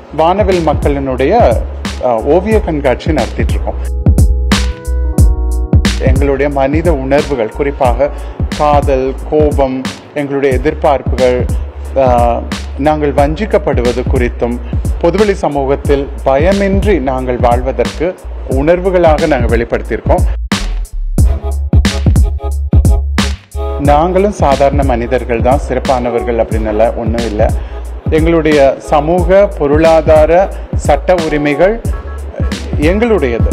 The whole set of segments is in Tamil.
வானவில் மக்களினுடைய ஓவிய கண்காட்சி நடத்திட்டு இருக்கோம். எங்களுடைய மனித உணர்வுகள், குறிப்பாக காதல், கோபம், எங்களுடைய எதிர்பார்ப்புகள், நாங்கள் வஞ்சிக்கப்படுவது குறித்தும், பொதுவெளி சமூகத்தில் பயமின்றி நாங்கள் வாழ்வதற்கு உணர்வுகளாக நாங்கள் வெளிப்படுத்தியிருக்கோம். நாங்களும் சாதாரண மனிதர்கள் தான், சிறப்பானவர்கள் அப்படின்னு ஒன்றும் இல்லை. எங்களுடைய சமூக, பொருளாதார, சட்ட உரிமைகள் எங்களுடையது.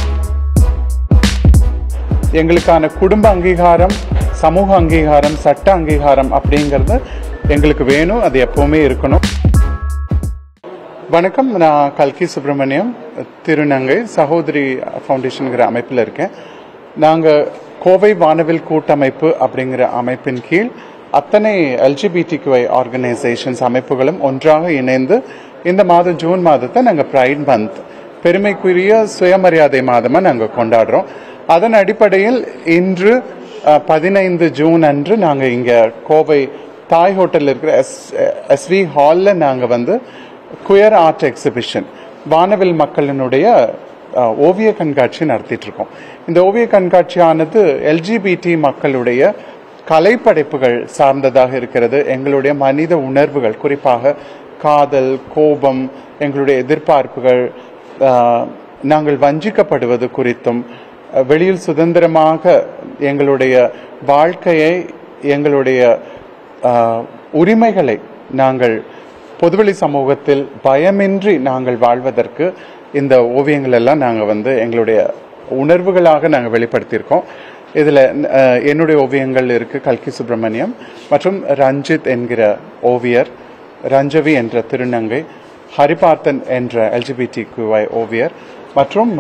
எங்களுக்கான குடும்ப அங்கீகாரம், சமூக அங்கீகாரம், சட்ட அங்கீகாரம் அப்படிங்கிறது எங்களுக்கு வேணும். அது எப்பவுமே இருக்கணும். வணக்கம், நான் கல்கி சுப்பிரமணியம், திருநங்கை சகோதரி ஃபவுண்டேஷனுங்கிற அமைப்பில் இருக்கேன். நாங்கள் கோவை வானவில் கூட்டமைப்பு அப்படிங்கிற அமைப்பின் கீழ் அத்தனை LGBTQI ஆர்கனைசேஷன்ஸ் அமைப்புகளும் ஒன்றாக இணைந்து இந்த மாதம் ஜூன் மாதத்தை நாங்கள் ப்ரைட் மந்த், பெருமைக்குரிய சுயமரியாதை மாதமாக நாங்கள் கொண்டாடுறோம். அதன் அடிப்படையில் இன்று 15 ஜூன் அன்று நாங்கள் இங்கே கோவை தாய் ஹோட்டலில் இருக்கிற SV ஹாலில் நாங்கள் குயர் ஆர்ட் எக்ஸிபிஷன், வானவில் மக்களினுடைய ஓவிய கண்காட்சி நடத்திட்டு இருக்கோம். இந்த ஓவிய கண்காட்சியானது LGBT மக்களுடைய கலைப்படைப்புகள் சார்ந்ததாக இருக்கிறது. எங்களுடைய மனித உணர்வுகள், குறிப்பாக காதல், கோபம், எங்களுடைய எதிர்பார்ப்புகள், நாங்கள் வஞ்சிக்கப்படுவது குறித்தும், வெளியில் சுதந்திரமாக எங்களுடைய வாழ்க்கையை, எங்களுடைய உரிமைகளை நாங்கள் பொதுவெளி சமூகத்தில் பயமின்றி நாங்கள் வாழ்வதற்கு இந்த ஓவியங்கள் எல்லாம் நாங்கள் எங்களுடைய உணர்வுகளாக நாங்கள் வெளிப்படுத்தியிருக்கோம். இதில் என்னுடைய ஓவியங்கள் இருக்கு. கல்கி சுப்பிரமணியம் மற்றும் ரஞ்சித் என்கிற ஓவியர், ரஞ்சவி என்ற திருநங்கை, ஹரிபார்த்தன் என்ற LGBTQI ஓவியர் மற்றும்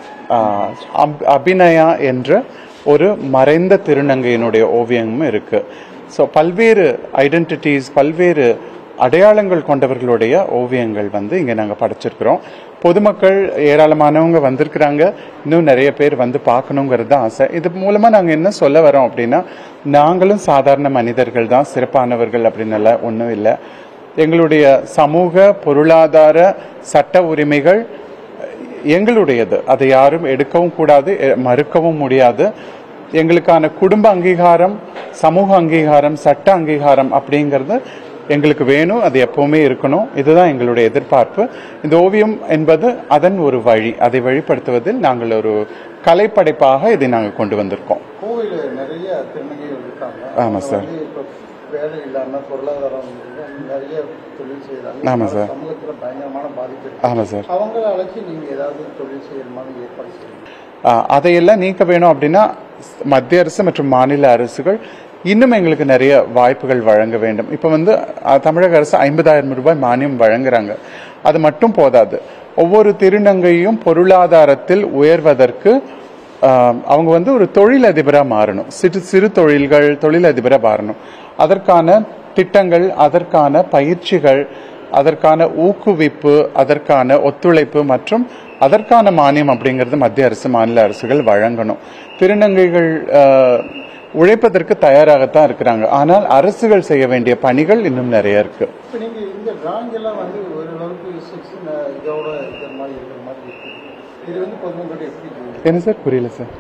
அபிநயா என்ற ஒரு மறைந்த திருநங்கையினுடைய ஓவியமும் இருக்கு. ஸோ பல்வேறு ஐடென்டிட்டிஸ், பல்வேறு அடையாளங்கள் கொண்டவர்களுடைய ஓவியங்கள் இங்கே நாங்கள் படைச்சிருக்கிறோம். பொதுமக்கள் ஏராளமானவங்க வந்திருக்கிறாங்க. இன்னும் நிறைய பேர் பார்க்கணுங்கிறது தான் ஆசை. இது மூலமாக நாங்கள் என்ன சொல்ல வரோம் அப்படின்னா, நாங்களும் சாதாரண மனிதர்கள் தான், சிறப்பானவர்கள் அப்படின்னு ஒன்றும் இல்லை. எங்களுடைய சமூக, பொருளாதார, சட்ட உரிமைகள் எங்களுடையது. அதை யாரும் எடுக்கவும் கூடாது, மறுக்கவும் முடியாது. எங்களுக்கான குடும்ப அங்கீகாரம், சமூக அங்கீகாரம், சட்ட அங்கீகாரம் அப்படிங்கிறது எங்களுக்கு வேணும். அது எப்பவுமே இருக்கணும். இதுதான் எங்களுடைய எதிர்பார்ப்பு. இந்த ஓவியம் என்பது அதன் ஒரு வழி. அதை வழிபடுத்துவதில் நாங்கள் ஒரு கலைப்படைப்பாக இதை நாங்கள் கொண்டு வந்திருக்கோம். கோவிலில் நிறைய திருநங்கைகள் இருக்காங்க. ஆமாம் சார். வேலை இல்லாமல் பொருளாதாரம் நிறைய தொழில் செய்யறாங்க. ஆமாம் சார். சமூகத்தில் பயங்கரமான பாதிப்பு. ஆமாம் சார். அவங்கள அழைச்சி நீங்கள் ஏதாவது தொழில் செய்யணுமான்னு ஏற்பாடு செய்யணும். அதையெல்லாம் நீக்க வேணும் அப்படின்னா மத்திய அரசு மற்றும் மாநில அரசுகள் இன்னும் எங்களுக்கு நிறைய வாய்ப்புகள் வழங்க வேண்டும். இப்போ தமிழக அரசு 50,000 ரூபாய் மானியம் வழங்குறாங்க. அது மட்டும் போதாது. ஒவ்வொரு திருநங்கையும் பொருளாதாரத்தில் உயர்வதற்கு அவங்க ஒரு தொழிலதிபராக மாறணும். சிறு தொழில்கள் தொழிலதிபராக மாறணும். அதற்கான திட்டங்கள், அதற்கான பயிற்சிகள், அதற்கான ஊக்குவிப்பு, அதற்கான ஒத்துழைப்பு மற்றும் அதற்கான மானியம் அப்படிங்கிறது மத்திய அரசு, மாநில அரசுகள் வழங்கணும். திருநங்கைகள் உழைப்பதற்கு தயாராகத்தான் இருக்கிறாங்க. ஆனால் அரசுகள் செய்ய வேண்டிய பணிகள் இன்னும் நிறைய இருக்கு. என்ன சார், புரியல சார்.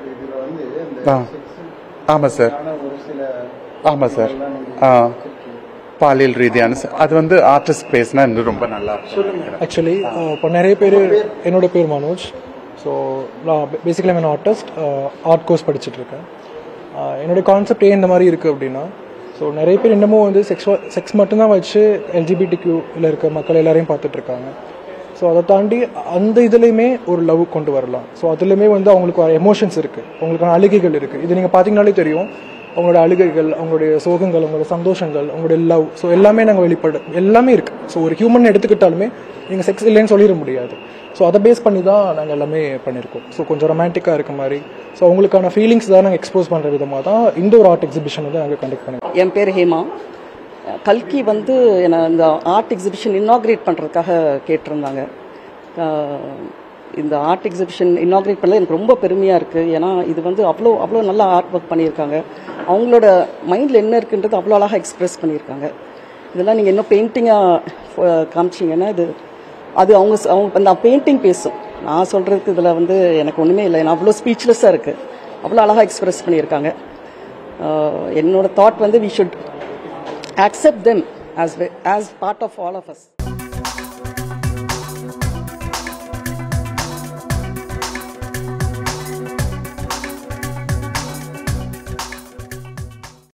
ஆமா சார். ஆமா சார். பாலியல் ரீதியான அது ஆர்டிஸ்ட் பேசினா இன்னும் ரொம்ப நல்லா இருக்கும். ஆக்சுவலி இப்போ நிறைய பேர், என்னோட பேர் மனோஜ். ஸோ நான் பேசிக்கலி நான் ஆர்ட் கோர்ஸ் படிச்சுட்டு இருக்கேன். என்னுடைய கான்செப்ட் ஏன் இந்த மாதிரி இருக்குது அப்படின்னா, ஸோ நிறைய பேர் இன்னமும் செக்ஸ் மட்டும்தான் வச்சு LGBTQல இருக்க மக்கள் எல்லாரையும் பார்த்துட்ருக்காங்க. ஸோ அதை தாண்டி அந்த இதுலேயுமே ஒரு லவ் கொண்டு வரலாம். ஸோ அதுலேயுமே அவங்களுக்கு எமோஷன்ஸ் இருக்குது, அவங்களுக்கான அழுகைகள் இருக்குது. இது நீங்கள் பார்த்தீங்கன்னாலே தெரியும். அவங்களோட அழுகைகள், அவங்களுடைய சோகங்கள், அவங்களோட சந்தோஷங்கள், அவங்களுடைய லவ், ஸோ எல்லாமே நாங்கள் எல்லாமே இருக்குது. ஸோ ஒரு ஹியூமன் எடுத்துக்கிட்டாலுமே நீங்கள் செக்ஸ் இல்லைன்னு சொல்லிட முடியாது. ஸோ அதை பேஸ் பண்ணி தான் நாங்கள் எல்லாமே பண்ணியிருக்கோம். ஸோ கொஞ்சம் ரொமான்டிக்காக இருக்க மாதிரி, ஸோ அவங்களுக்கான ஃபீலிங்ஸ் தான் நாங்கள் எக்ஸ்போஸ் பண்ணுற விதமாக தான் இந்த ஒரு ஆர்ட் எக்ஸிபிஷன் நாங்கள் கண்டக்ட் பண்ணியிருக்கோம். என் பேர் ஹேமா. கல்கி என்னை இந்த ஆர்ட் எக்ஸிபிஷன் இன்னாக்ரேட் பண்ணுறதுக்காக கேட்டிருந்தாங்க. இந்த ஆர்ட் எக்ஸிபிஷன் இன்னாக்ரேட் பண்ணல எனக்கு ரொம்ப பெருமையாக இருக்குது. ஏன்னா இது அவ்வளோ நல்லா ஆர்ட் ஒர்க் பண்ணியிருக்காங்க. அவங்களோட மைண்டில் என்ன இருக்குன்றது அவ்வளோ அழகாக எக்ஸ்பிரஸ் பண்ணியிருக்காங்க. இதெல்லாம் நீங்கள் இன்னும் பெயிண்டிங்காக காமிச்சிங்கன்னா இது அது அவங்க அந்த பெயிண்டிங் பேசும். நான் சொல்கிறதுக்கு இதில் வந்து எனக்கு ஒன்றுமே இல்லை. நான் அவ்வளோ ஸ்பீச்லெஸ்ஸாக இருக்குது. அவ்வளோ அழகாக எக்ஸ்பிரஸ் பண்ணியிருக்காங்க. என்னோட தாட் வந்து we should accept them as part of all of us.